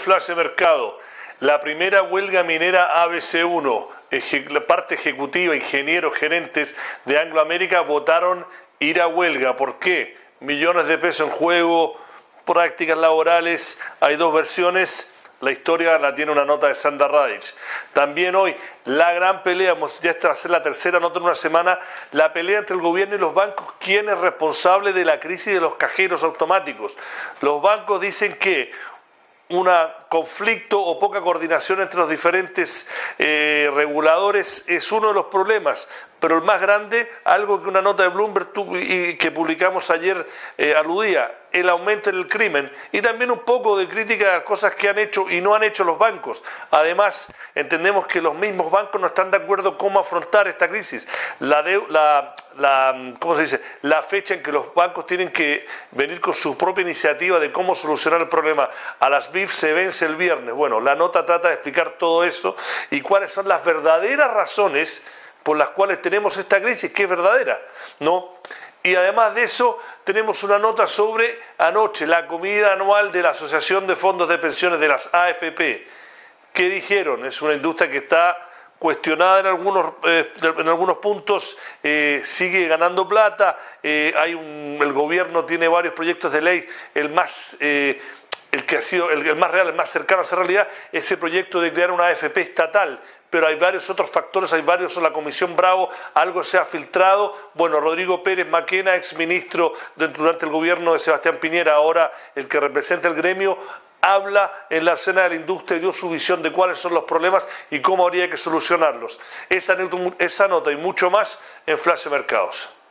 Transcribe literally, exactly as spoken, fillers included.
Flash de Mercado. La primera huelga minera A B C uno, la parte ejecutiva, ingenieros, gerentes de Anglo American votaron ir a huelga. ¿Por qué? Millones de pesos en juego, prácticas laborales, hay dos versiones. La historia la tiene una nota de Sandra Radic. También hoy, la gran pelea, ya esta va a ser la tercera nota en una semana, la pelea entre el gobierno y los bancos. ¿Quién es responsable de la crisis de los cajeros automáticos? Los bancos dicen que un conflicto o poca coordinación entre los diferentes eh, reguladores es uno de los problemas, pero el más grande, algo que una nota de Bloomberg y que publicamos ayer eh, aludía, el aumento en el crimen y también un poco de crítica a las cosas que han hecho y no han hecho los bancos. Además, entendemos que los mismos bancos no están de acuerdo cómo afrontar esta crisis. La, de, la, la, ¿cómo se dice? La fecha en que los bancos tienen que venir con su propia iniciativa de cómo solucionar el problema a las B I F se vence el viernes. Bueno, la nota trata de explicar todo eso y cuáles son las verdaderas razones por las cuales tenemos esta crisis, que es verdadera, ¿no? Y además de eso, tenemos una nota sobre anoche, la comida anual de la Asociación de Fondos de Pensiones de las A F P. ¿Qué dijeron? Es una industria que está cuestionada en algunos, eh, en algunos puntos, eh, sigue ganando plata, eh, hay un, el gobierno tiene varios proyectos de ley, el más... Eh, el que ha sido el, el más real, el más cercano a esa realidad, ese proyecto de crear una A F P estatal, pero hay varios otros factores, hay varios, la Comisión Bravo, algo se ha filtrado. Bueno, Rodrigo Pérez Maquena, exministro durante el gobierno de Sebastián Piñera, ahora el que representa el gremio, habla en la escena de la industria y dio su visión de cuáles son los problemas y cómo habría que solucionarlos. Esa, esa nota y mucho más en Flash de Mercados.